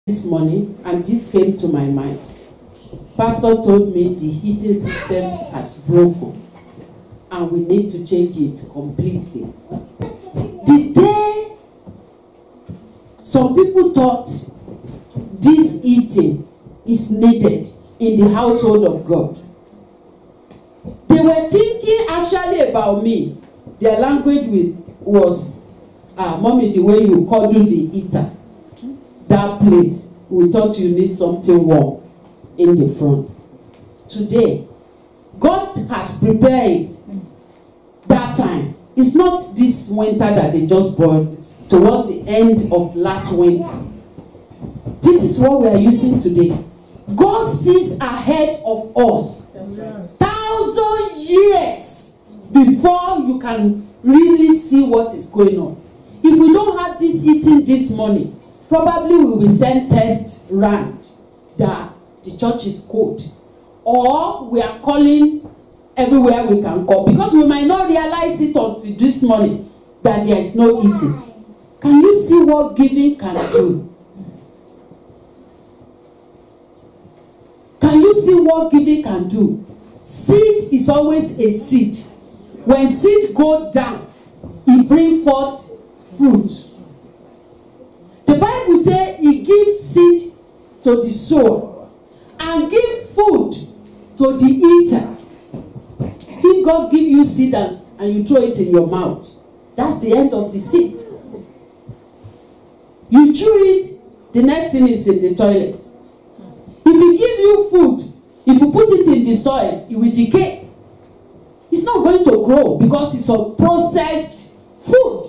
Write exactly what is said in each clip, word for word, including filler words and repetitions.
this morning, and this came to my mind. Pastor told me the heating system has broken and we need to change it completely. The day some people thought this heating is needed in the household of God, they were thinking actually about me. Their language was, ah, mommy, the way you cuddle the heater, that place, we thought you need something warm in the front. Today, God has prepared it. That time, it's not this winter that they just bought, towards the end of last winter. This is what we are using today. God sees ahead of us. That's right. Thousand years before you can really see what is going on. If we don't have this heating this morning, probably we will send tests round that the church is cold, or we are calling everywhere we can call, because we might not realize it until this morning that there is no heating. Can you see what giving can do? Can you see what giving can do? Seed is always a seed. When seed go down, it brings forth fruit. The Bible says He gives seed to the sower and give food to the eater. If God give you seed and, and you throw it in your mouth, that's the end of the seed. You chew it, the next thing is in the toilet. If He give you food, if you put it in the soil, it will decay. It's not going to grow because it's a processed food.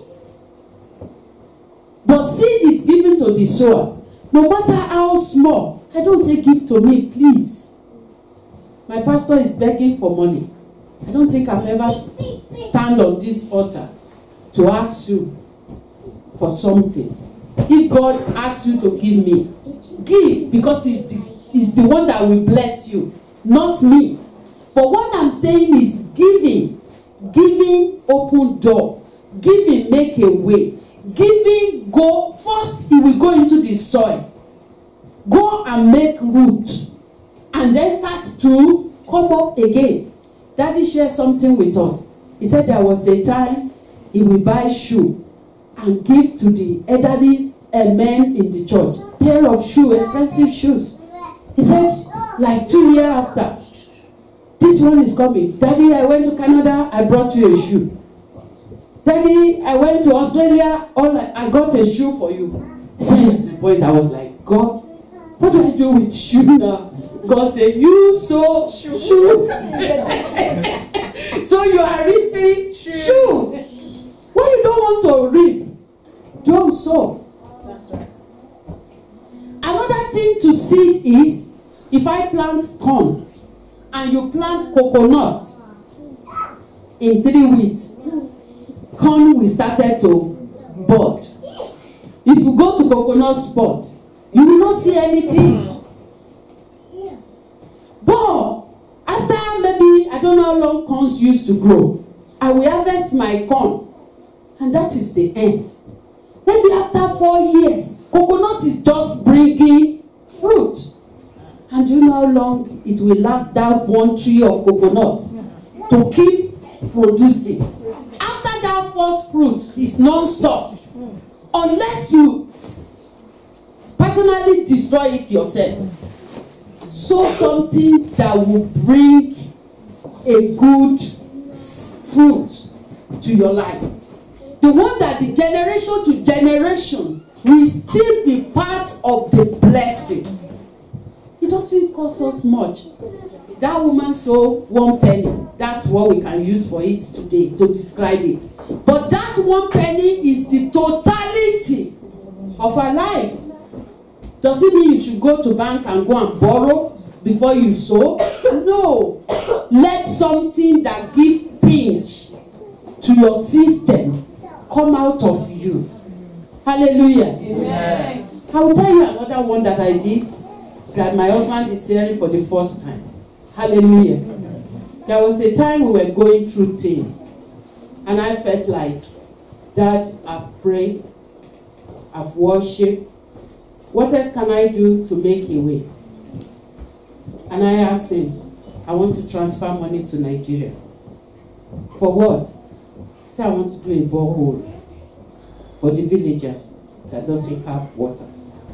But seed is given to the sower. No matter how small. I don't say give to me, please. My pastor is begging for money. I don't think I've ever stand on this altar to ask you for something. If God asks you to give me, give, because He's the, he's the one that will bless you, not me. But what I'm saying is giving. Giving open door. Giving make a way. Giving go, first He will go into the soil. Go and make roots. And then start to come up again. Daddy shared something with us. He said there was a time he will buy shoe and give to the elderly uh, men in the church. Pair of shoes, expensive shoes. He said, like two years after, this one is coming. Daddy, I went to Canada, I brought you a shoe. Daddy, I went to Australia, all I, I got a shoe for you. He said, at the point I was like, God, what do I do with shoe now? God said, you sow shoe. shoe. So you are reaping shoe. shoe. When you don't want to reap, don't sow. That's right. Another thing to seed is, if I plant corn and you plant coconut in three weeks, corn will start to bud. If you go to coconut spot, you will not see anything. But after maybe, I don't know how long corns used to grow, I will harvest my corn, and that is the end. Maybe after four years, coconut is just bringing fruit. And do you know how long it will last, that one tree of coconut to keep producing? After that first fruit is non-stop, unless you personally destroy it yourself. Sow something that will bring a good fruit to your life. The one that the generation to generation will still be part of the blessing. It doesn't cost us much. That woman sold one penny. That's what we can use for it today to describe it. But that one penny is the totality of our life. Does it mean you should go to bank and go and borrow before you sow? No. Let something that gives pinch to your system come out of you. Hallelujah. Amen. I will tell you another one that I did that my husband is hearing for the first time. Hallelujah. There was a time we were going through things, and I felt like, Dad, I've prayed, I've worshipped, what else can I do to make a way? And I asked him, I want to transfer money to Nigeria. For what? He said, I want to do a borehole for the villagers that doesn't have water.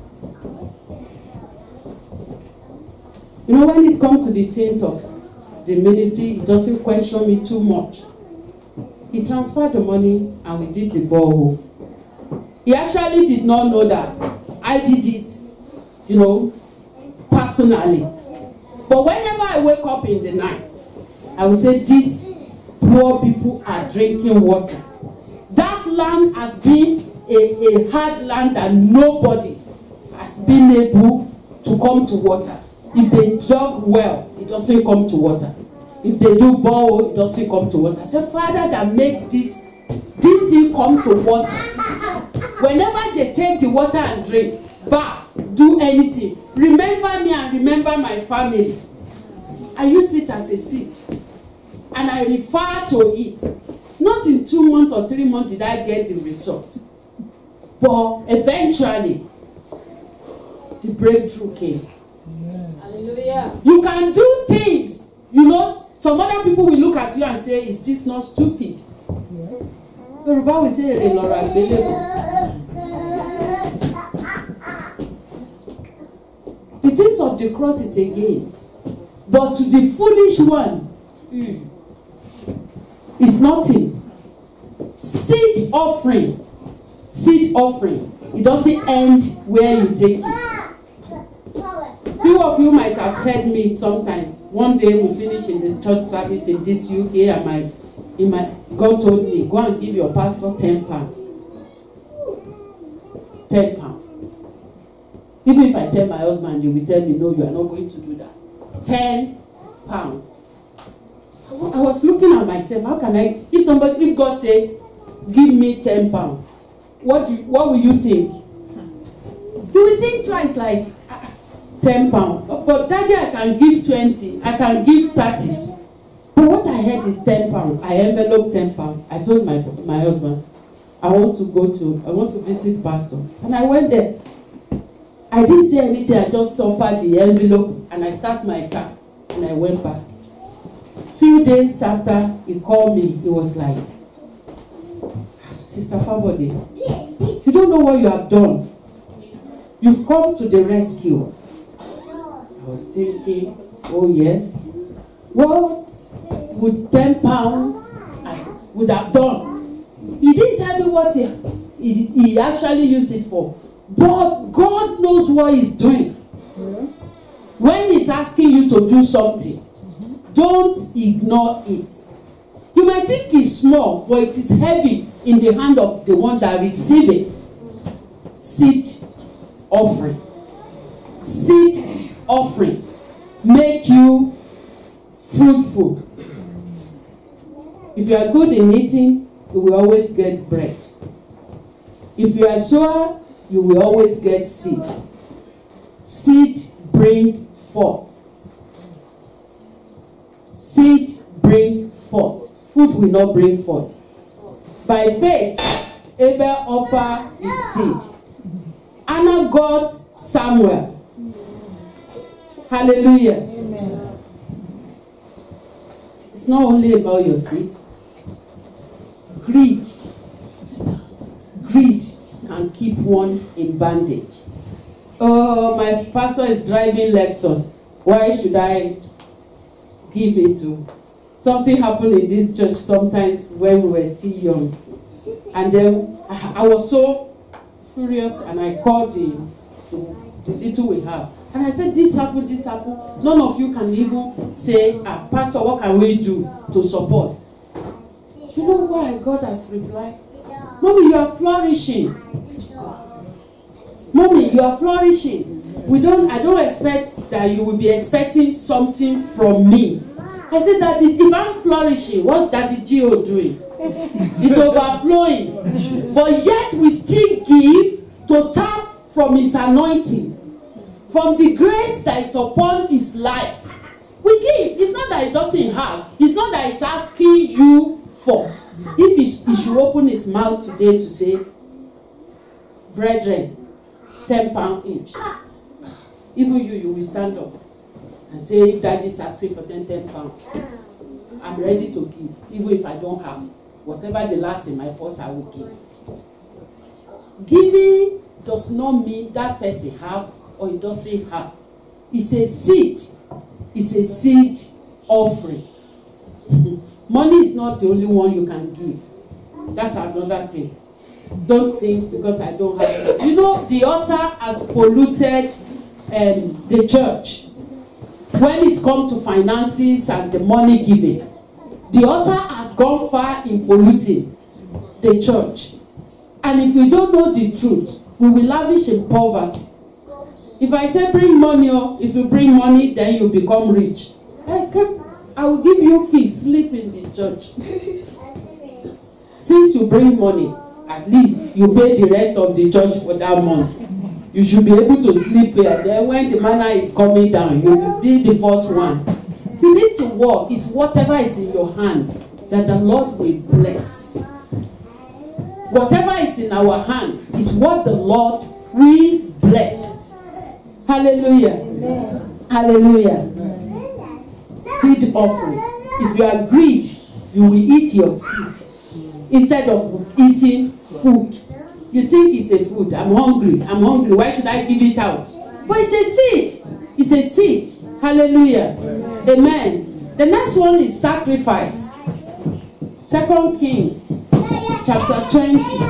You know, when it comes to the things of the ministry, it doesn't question me too much. He transferred the money and we did the borehole. He actually did not know that I did it, you know, personally. But whenever I wake up in the night, I will say, these poor people are drinking water. That land has been a, a hard land that nobody has been able to come to water. If they dug well, it doesn't come to water. If they do borehole, it doesn't come to water. I say, Father, that make this, this thing come to water. Whenever they take the water and drink, bath, do anything, remember me and remember my family. I use it as a seed. And I refer to it. Not in two months or three months did I get the result. But eventually, the breakthrough came. Amen. Hallelujah. You can do things. You know, some other people will look at you and say, is this not stupid? Yeah. Yoruba will say, Laura, the things of the cross is again. But to the foolish one, mm, it's nothing. Seed offering. Seed offering. It doesn't end where you take it. Few of you might have heard me sometimes. One day we finished in the church service in this U K, and my, in my God told me, go and give your pastor ten pounds. Ten pounds. Even if I tell my husband, he will tell me, no, you are not going to do that. Ten pounds. I was looking at myself. How can I? If somebody, if God say, give me ten pounds, what do you, what will you think? You will think twice, like ten pounds. But daddy, I can give twenty. I can give thirty. But what I heard is ten pounds. I enveloped ten pounds. I told my my husband, I want to go to, I want to visit pastor, and I went there. I didn't say anything. I just offered the envelope, and I start my car, and I went back. Few days after, he called me. He was like, Sister Fabode, you don't know what you have done. You've come to the rescue. I was thinking, oh yeah, what would ten pounds would have done? He didn't tell me what he, he, he actually used it for. But God knows what he's doing. When he's asking you to do something, don't ignore it. You might think it's small, but it is heavy in the hand of the one that receive it. Seed offering. Seed offering make you fruitful. If you are good in eating, you will always get bread. If you are sower, you will always get seed. Seed bring forth. Seed bring forth. Food will not bring forth. By faith, Abel offered his seed. Anna got Samuel. Hallelujah. Amen. It's not only about your seed. Greed. Greed can keep one in bondage. Oh, my pastor is driving Lexus. Why should I give it to? Something happened in this church sometimes when we were still young. And then I, I was so furious, and I called the, the, the little we have. And I said, this happened, this happened. None of you can even say, ah, Pastor, what can we do to support? You know what I got as reply? Mommy, you are flourishing. Mommy, you are flourishing. We don't, I don't expect that you will be expecting something from me. I said, Daddy, if I'm flourishing, what's Daddy Gio doing? It's overflowing. But yet we still give to tap from his anointing, from the grace that is upon his life. We give. It's not that he doesn't have. It's not that he's asking you for. If he, he should open his mouth today to say, brethren, ten pounds each. Even you, you will stand up and say, if daddy is asking for ten, ten pounds, I'm ready to give, even if I don't have. Whatever the last in my purse, I will give. Giving does not mean that person have or it doesn't have. It's a seed. It's a seed offering. Money is not the only one you can give. That's another thing. Don't think because I don't have it. You know, the altar has polluted um, the church. When it comes to finances and the money giving, the altar has gone far in polluting the church. And if we don't know the truth, we will lavish in poverty. If I say bring money, or if you bring money, then you become rich. I can, I will give you keys, sleep in the church. Since you bring money, at least you pay the rent of the church for that month. You should be able to sleep here. Then when the manna is coming down, you will be the first one. You need to work. It's whatever is in your hand that the Lord will bless. Whatever is in our hand is what the Lord will bless. Hallelujah. Amen. Hallelujah. Amen. Seed offering. If you are greedy, you will eat your seed instead of eating food. You think it's a food. I'm hungry. I'm hungry. Why should I give it out? But it's a seed. It's a seed. Hallelujah. Amen. Amen. The next one is sacrifice. Second King chapter twenty.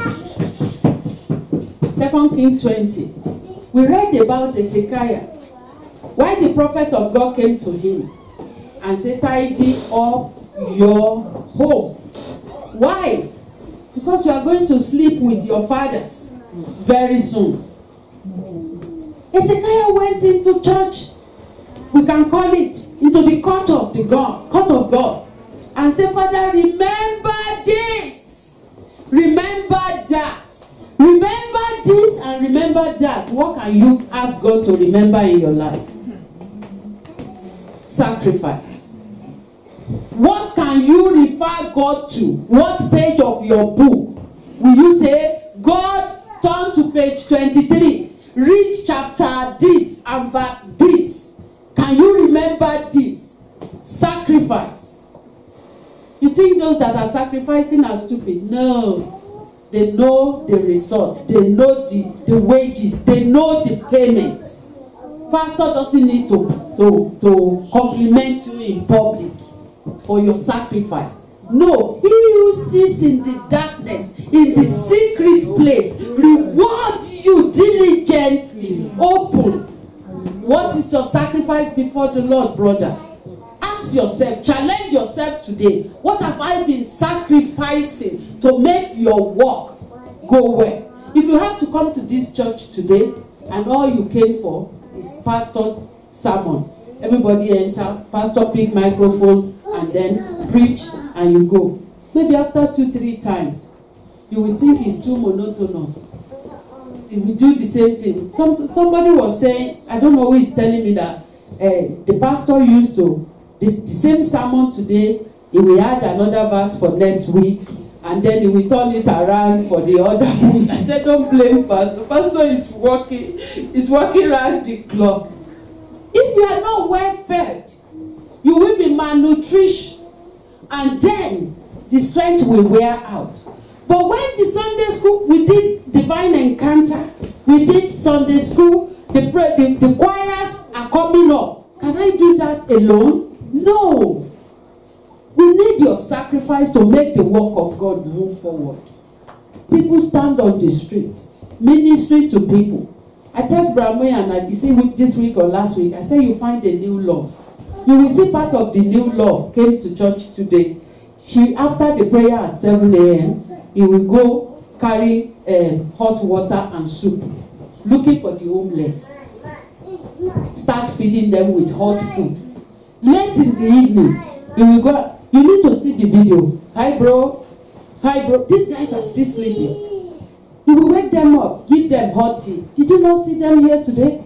Second King twenty. We read about Hezekiah. Why the prophet of God came to him and said, tidy up your home. Why? Because you are going to sleep with your fathers very soon. Hezekiah went into church. We can call it into the court of the God, court of God, and say, Father, remember this, remember that, remember this, and remember that. What can you ask God to remember in your life? Sacrifice. What can you refer God to? What page of your book will you say, God, turn to page twenty-three, read chapter this and verse this? Can you remember this? Sacrifice. You think those that are sacrificing are stupid? No. They know the result. They know the, the wages. They know the payment. Pastor doesn't need to, to, to compliment you in public for your sacrifice. No. He who sits in the darkness, in the secret place, reward you diligently. Open. What is your sacrifice before the Lord, brother? Ask yourself, challenge yourself today. What have I been sacrificing to make your work go well? If you have to come to this church today and all you came for is pastor's sermon, everybody enter, pastor pick microphone and then preach and you go. Maybe after two, three times, you will think it's too monotonous. If we do the same thing. Some, somebody was saying, I don't know who is telling me that uh, the pastor used to, this, the same sermon today, he will add another verse for next week, and then he will turn it around for the other week. I said, don't blame pastor. Pastor is working, is working around the clock. If you are not well fed, you will be malnourished, and then the strength will wear out. But when the Sunday school, we did divine encounter, we did Sunday school, the, the, the choirs are coming up. Can I do that alone? No. We need your sacrifice to make the work of God move forward. People stand on the street, ministry to people. I text Bramwe and I see this week or last week, I say you find a new love. You will see part of the new love came to church today. She, after the prayer at seven a m, he will go carry um, hot water and soup, looking for the homeless. Start feeding them with hot food. Late in the evening, he will go. You need to see the video. Hi, bro. Hi, bro. These guys are still sleeping. He will wake them up, give them hot tea. Did you not see them here today?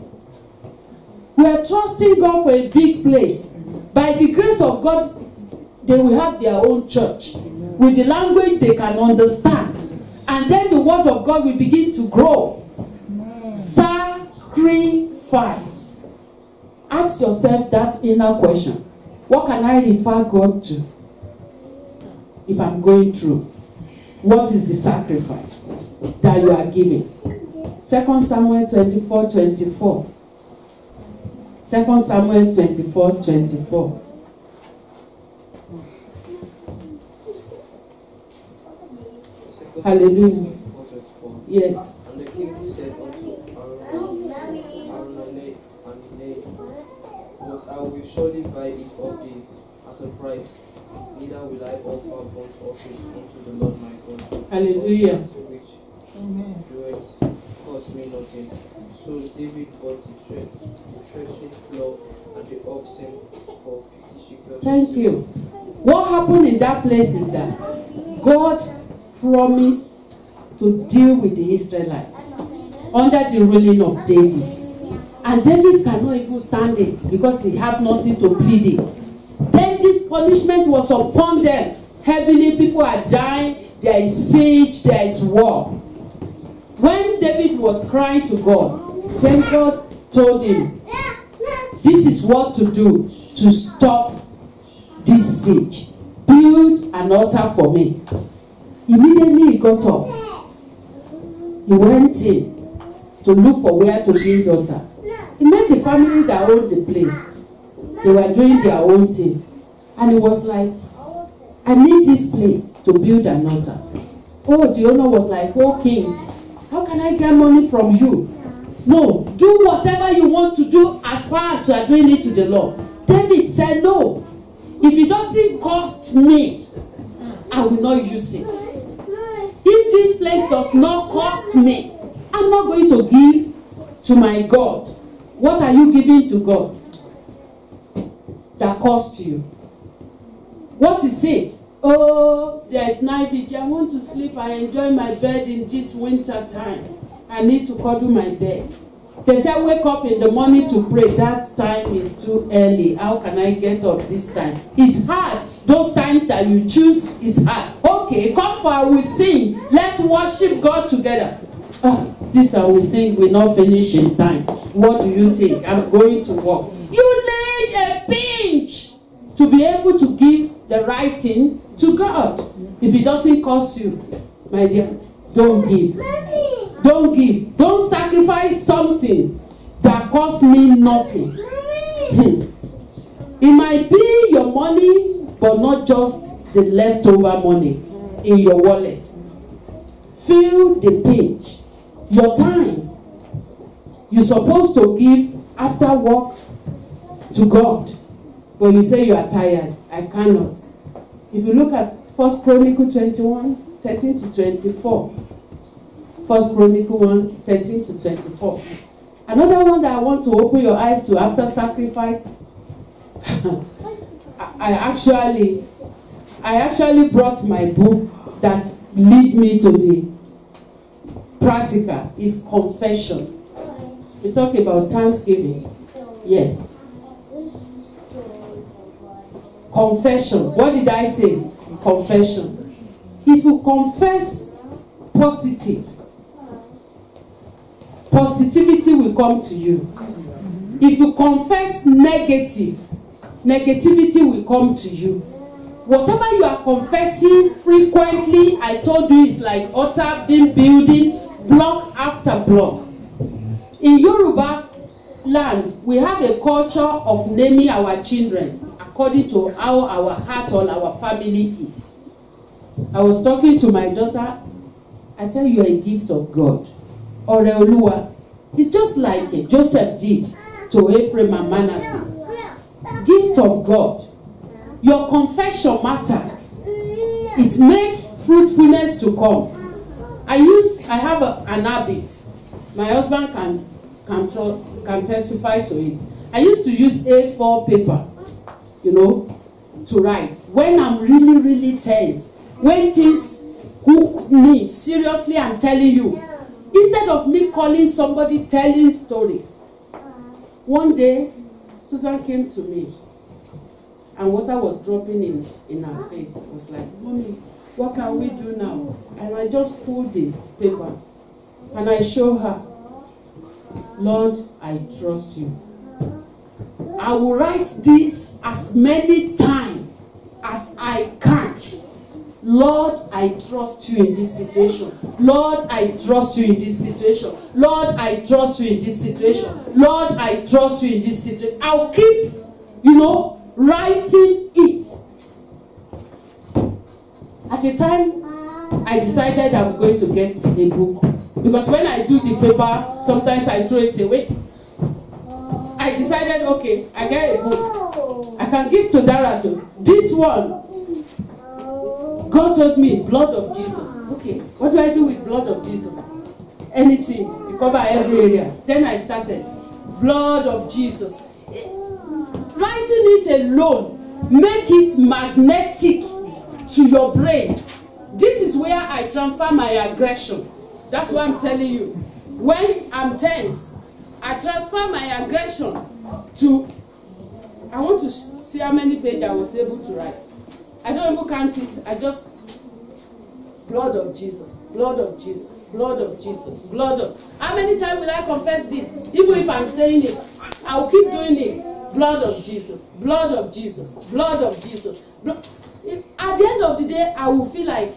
We are trusting God for a big place. By the grace of God, they will have their own church with the language they can understand, and then the word of God will begin to grow. Sacrifice. sacrifice. Ask yourself that inner question. What can I refer God to if I'm going through? What is the sacrifice that you are giving? Second Samuel twenty-four twenty-four. Second Samuel twenty-four twenty-four. Hallelujah. Yes. And the king said unto Araunah, but I will surely buy it of thee at a price, neither will I offer burnt offerings unto the Lord my God. Hallelujah. Which doeth cost me nothing. So David bought the threshing floor and the oxen for fifty shekels. Thank you. What happened in that place is that God promised to deal with the Israelites under the ruling of David. And David cannot even stand it because he have nothing to plead it. Then this punishment was upon them. Heavily, people are dying. There is siege, there is war. When David was crying to God, then God told him, this is what to do to stop this siege. Build an altar for me. Immediately he got up. He went in to look for where to build altar. He met the family that owned the place. They were doing their own thing. And he was like, I need this place to build an altar. Oh, the owner was like, oh king, how can I get money from you? No, do whatever you want to do as far as you are doing it to the Lord. David said, no. If it doesn't cost me, I will not use it. If this place does not cost me, I'm not going to give to my God. What are you giving to God that cost you? What is it? Oh, there is night vigil. I want to sleep. I enjoy my bed in this winter time. I need to cuddle my bed. They say wake up in the morning to pray. That time is too early. How can I get up this time? It's hard. Those times that you choose is hard. Okay, come for we sing. Let's worship God together. Ah, this I will sing will not finish in time. What do you think? I'm going to work. You need a pinch to be able to give the right thing to God. If it doesn't cost you, my dear, don't give. Don't give. Don't sacrifice something that costs me nothing. It might be your money, but not just the leftover money in your wallet. Feel the pinch. Your time. You're supposed to give after work to God. But you say you are tired. I cannot. If you look at First Chronicles twenty-one, thirteen to twenty-four. First Chronicles one, thirteen to twenty-four. Another one that I want to open your eyes to after sacrifice. I actually, I actually brought my book that lead me to the practical. Is confession. We talk about Thanksgiving. Yes. Confession. What did I say? Confession. If you confess positive, positivity will come to you. If you confess negative, negativity will come to you. Whatever you are confessing frequently, I told you, is like altar being building block after block. In Yoruba land, we have a culture of naming our children according to how our heart or our family is. I was talking to my daughter. I said, you are a gift of God. Oreoluwa. It's just like Joseph did to Ephraim and Manasseh. Gift of God. Your confession matter. It makes fruitfulness to come. I use, I have a, an habit. My husband can, can, can testify to it. I used to use A four paper, you know, to write. When I'm really, really tense, when things hook me, seriously, I'm telling you, instead of me calling somebody, telling story. One day, Susan came to me, and water was dropping in, in her face. It was like, Mommy, what can we do now? And I just pulled the paper, and I showed her. Lord, I trust you. I will write this as many times as I can. Lord, I trust you in this situation. Lord, I trust you in this situation. Lord, I trust you in this situation. Lord, I trust you in this situation. I'll keep, you know, writing it. At a time, I decided I'm going to get a book. Because when I do the paper, sometimes I throw it away. I decided, okay, I get a book. I can give to Darato. This one, God told me, blood of Jesus. Okay, what do I do with blood of Jesus? Anything. You cover every area. Then I started. Blood of Jesus. Writing it alone, make it magnetic to your brain. This is where I transfer my aggression. That's what I'm telling you. When I'm tense, I transfer my aggression to, I want to see how many pages I was able to write. I don't even count it. I just, blood of Jesus, blood of Jesus, blood of Jesus, blood of, how many times will I confess this? Even if I'm saying it, I will keep doing it. Blood of Jesus, blood of Jesus, blood of Jesus. Blood. At the end of the day, I will feel like,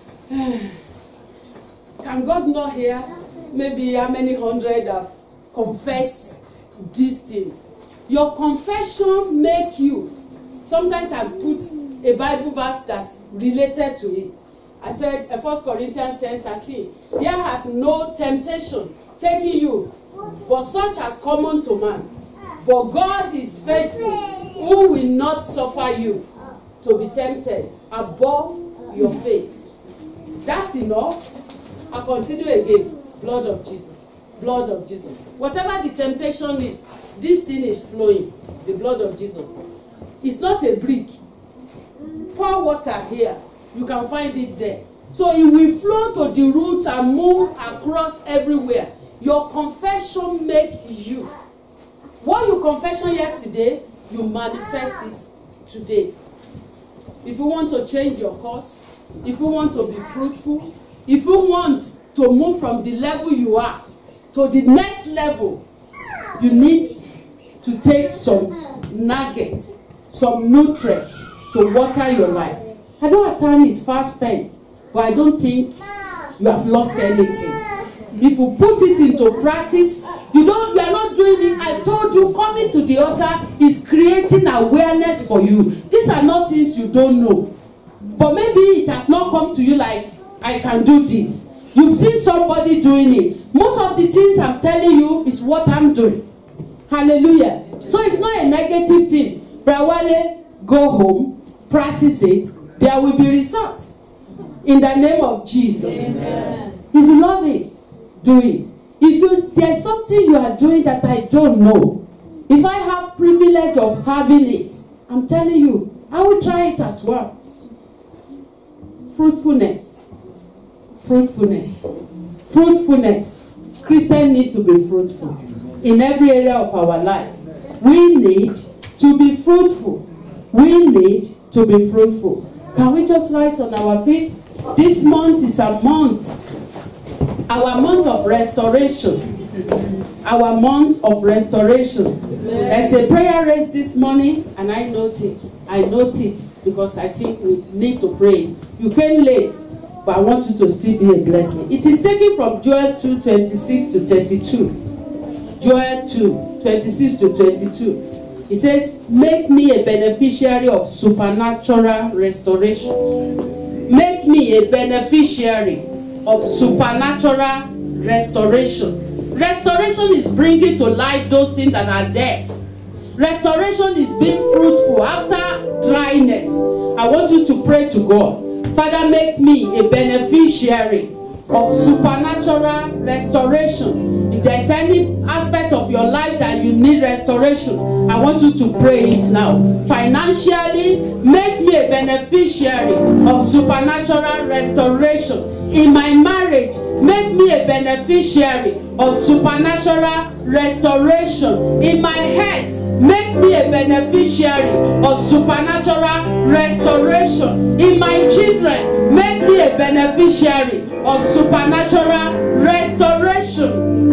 can God not hear? Maybe how many hundred have confessed this thing. Your confession make you. Sometimes I put a Bible verse that's related to it. I said, First Corinthians ten thirteen, there hath no temptation taking you, but such as common to man. But God is faithful, who will not suffer you to be tempted above your faith. That's enough. I'll continue again. Blood of Jesus. Blood of Jesus. Whatever the temptation is, this thing is flowing. The blood of Jesus. It's not a brick. Pour water here. You can find it there. So it will flow to the root and move across everywhere. Your confession make you. What you confession yesterday, you manifest it today. If you want to change your course, if you want to be fruitful, if you want to move from the level you are to the next level, you need to take some nuggets, some nutrients to water your life. I know our time is fast spent, but I don't think you have lost anything. If you put it into practice, you don't, you are not doing it. I told you, coming to the altar is creating awareness for you. These are not things you don't know. But maybe it has not come to you like, I can do this. You've seen somebody doing it. Most of the things I'm telling you is what I'm doing. Hallelujah. So it's not a negative thing. Brawale, go home, practice it. There will be results. In the name of Jesus. Amen. If you love it, do it. If you, there's something you are doing that I don't know, if I have privilege of having it, I'm telling you, I will try it as well. Fruitfulness. Fruitfulness. Fruitfulness. Christians need to be fruitful in every area of our life. We need to be fruitful. We need to be fruitful. Can we just rise on our feet? This month is a month, our month of restoration. Our month of restoration. There's a prayer raised this morning, and I note it. I note it because I think we need to pray. You came late, but I want you to still be a blessing. It is taken from Joel two twenty-six to thirty-two. Joel two twenty-six to thirty-two. It says, make me a beneficiary of supernatural restoration. Make me a beneficiary of supernatural restoration. Restoration is bringing to life those things that are dead. Restoration is being fruitful after dryness. I want you to pray to God. Father, make me a beneficiary of supernatural restoration. If there is any aspect of your life that you need restoration, I want you to pray it now. Financially, make me a beneficiary of supernatural restoration. In my marriage, make me a beneficiary of supernatural restoration. In my health, make me a beneficiary of supernatural restoration. In my children, make me a beneficiary of supernatural restoration.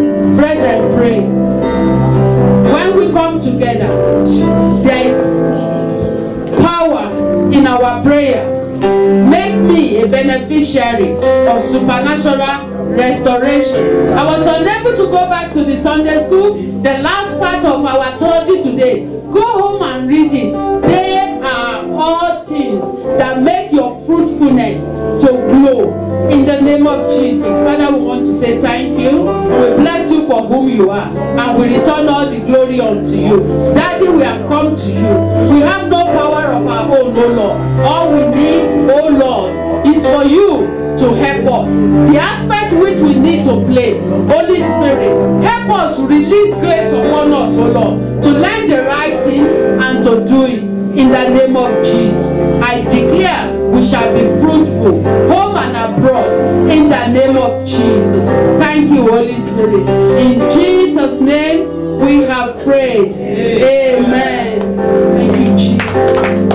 Brethren, pray. When we come together, there is power in our prayer. Make me a beneficiary of supernatural restoration. I was unable to go back to the Sunday school. The last part of our study today. Go home and read it. They are all things that make your fruitfulness to glow. In the name of Jesus. Father, we want to say thank you. We bless you for whom you are. And we return all the glory unto you. Daddy, we have come to you. We have no power of our own, oh Lord. All we need, oh Lord, is for you to help us. The aspect which we need to play, Holy Spirit, help us release grace upon us, oh Lord, to learn the right thing and to do it in the name of Jesus. I declare we shall be fruitful, home and abroad, in the name of Jesus. Thank you, Holy Spirit. In Jesus' name we have prayed. Amen. Thank you, Jesus.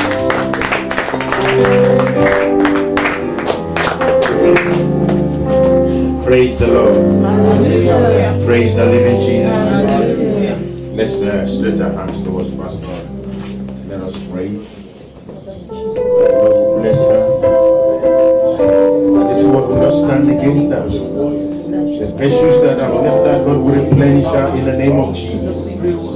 Praise the Lord. Hallelujah. Praise the living Jesus. Hallelujah. Let's uh, stretch our hands towards Pastor. Let us pray. Lord, bless her. This word will not stand against us. The issues that have left her, God will replenish her in the name of Jesus.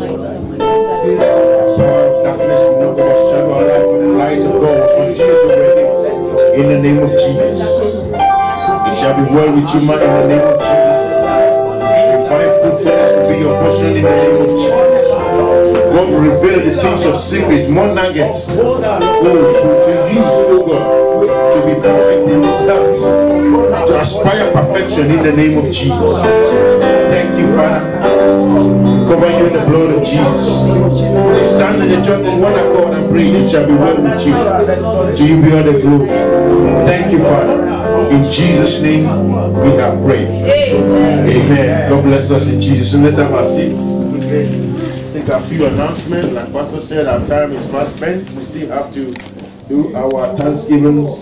Darkness will not overshadow our life, but the light of God will continue to reign in the name of Jesus. It shall be well with you, man, in the name of Jesus. Divine fruitfulness will be your portion in the name of Jesus. God will reveal the things of secret, more nuggets, oh, to, to use, oh God, to be perfect in this earth, to aspire perfection in the name of Jesus. Thank you, Father. Cover you in the blood of Jesus. Stand in the church in one accord and pray. It shall be well with you. To you be all the glory. Thank you, Father. In Jesus' name we have prayed. Amen. Amen. God bless us in Jesus. So let's have our seats. Take a few announcements. Like Pastor said, our time is fast spent. We still have to do our Thanksgiving.